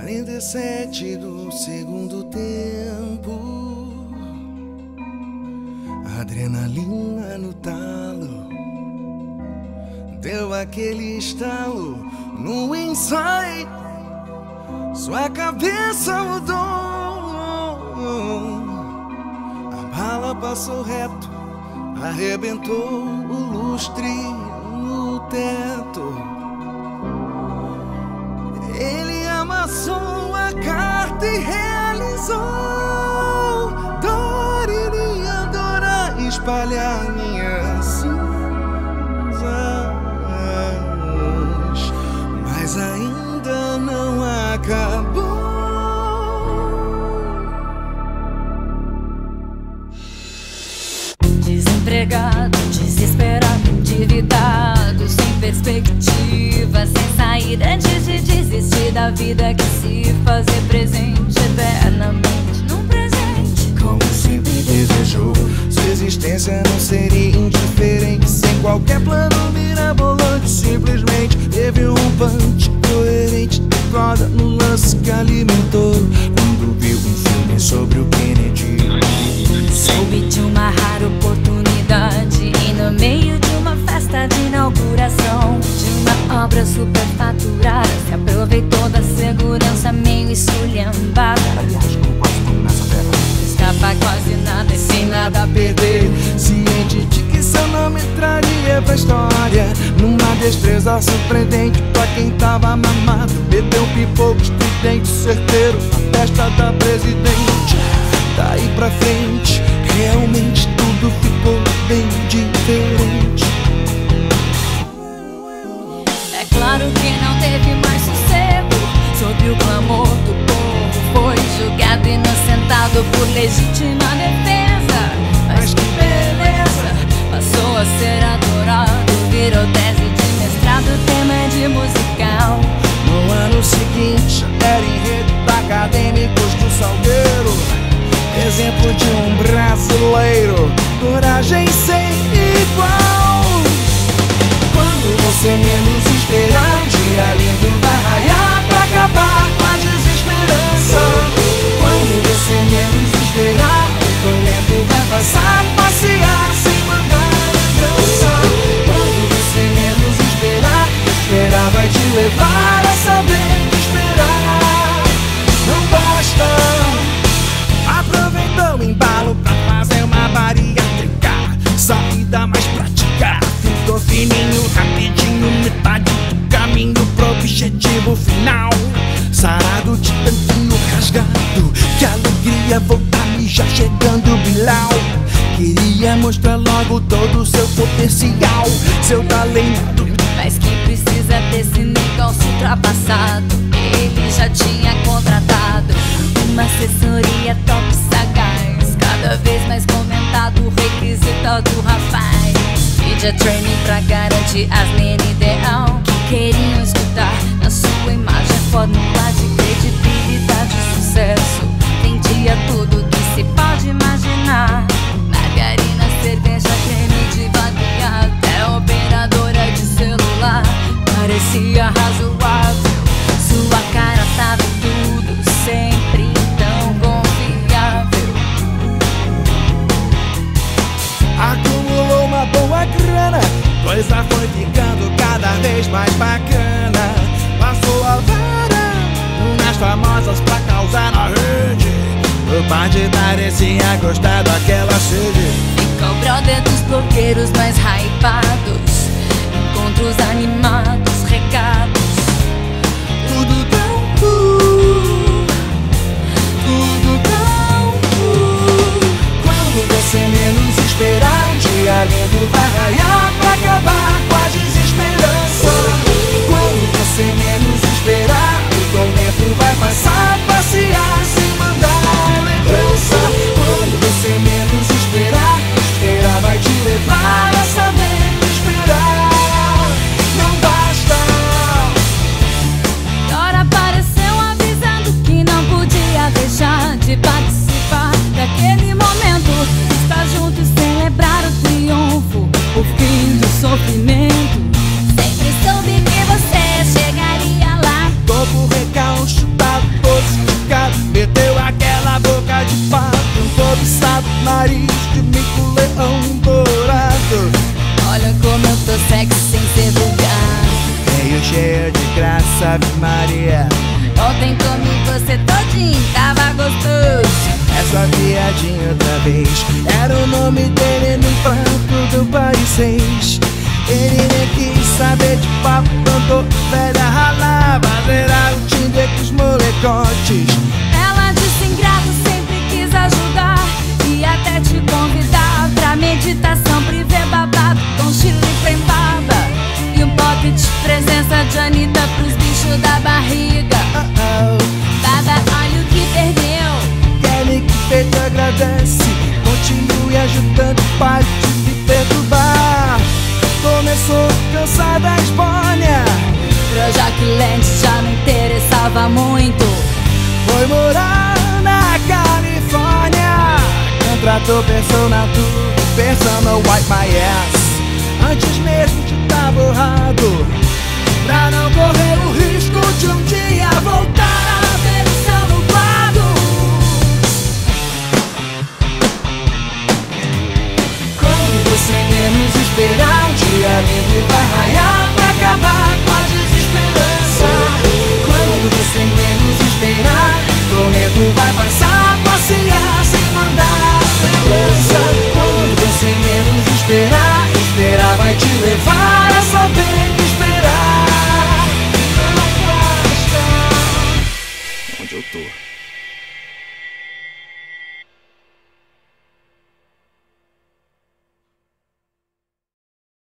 47 do segundo tempo, adrenalina no talo, deu aquele estalo no ensaio, sua cabeça mudou, a bala passou reto, arrebentou o lustre no teto. Ele amassou a carta e realizou. Dor iria adorar espalhar minhas cinzas, mas ainda não acabou. Desempregado, desesperado, endividado, sem perspectiva, sem saída, antes de desistir da vida, que se fazer presente eternamente num presente, como sempre desejou. Sua existência não seria indiferente, sem qualquer plano mirabolante. Simplesmente teve um punch coerente, corda no lance que alimentou. Quando viu um filme sobre o Kennedy, soube de uma rara oportunidade, e no meio de uma festa de inauguração de uma obra superfaturada, se aproveitou da segurança meio esculhambada. aliás, como quase tudo nessa terra, Escapa quase nada e sem nada a perder, ciente de que seu nome traria pra história, numa destreza surpreendente pra quem tava mamado. Bebeu pipoco estridente, certeiro na testa da presidente. Daí pra frente, realmente tudo ficou bem diferente. É claro que não teve mais sossego, sob o clamor do povo foi julgado e inocentado por legítima defesa. Mas que beleza, passou a ser adorado, virou tese de mestrado, tema de musical. No ano seguinte, era enredo acadêmicos do Salgueiro, exemplo de um brasileiro, coragem sem igual. Quando você menos esperar, um dia lindo vai raiar pra acabar com a desesperança. Quando você menos esperar, o tormento vai passar, passear sem mandar lembrança. Quando você menos esperar, esperar vai te levar a saber que esperar não basta. Aproveitou o embalo pra fazer uma bariátrica, saída mais prática, ficou fininho, rapidinho, metade do caminho pro objetivo final. Sarado de tantinho rasgado, que alegria voltar-me já chegando Bilal. Queria mostrar logo todo o seu potencial, seu talento, Mas que precisa desse negócio ultrapassado, ele já tinha contratado uma assessoria top sagaz, cada vez mais comentado o requisito do rapaz. Media training pra garantir as meninas ideal que queriam escutar na sua imagem, fórmula de credibilidade e sucesso. Vendia tudo que se pode imaginar: margarina, cerveja, creme de vaguinha, até operadora de celular. Parecia razoável, sua cara tava em tudo, sempre tão confiável. acumulou uma boa grana, coisa foi ficando cada vez mais bacana. Passou a vara nas famosas pra causar na rede, o partidário parecia gostar daquela sede. Ficou brother dos blogueiros mais hypados, encontros animados, recados, Tudo tão cool, tudo tão cool. Quando você menos esperar, um dia lindo vai raiar pra acabar com a desesperança. Quando você menos esperar, o tormento vai passar, passear sem mandar lembrança. Quando você menos esperar, esperar vai te levar a saber que esperar não basta. Maria. Ontem comi você todinho, tava gostoso. Essa viadinha outra vez. Era o nome dele no prato do país 6. Ele nem quis saber de papo, cantou velha ralava. Zerar o Tinder com os molecotes. Ela disse ingrato, sempre quis ajudar e até te convidar pra meditação privê babado com chile e baba e um pote de presença de Anitta pros bichos da barriga. Baba, olha o que perdeu. Kelly que feito agradece. Continue ajudando o pai de me perturbar. Começou cansada a Esbórnia. Pra Jaqueline já não interessava muito. Foi morar na Califórnia. Contratou persona tudo, persona wipe my ass. Antes mesmo de tá borrado, pra não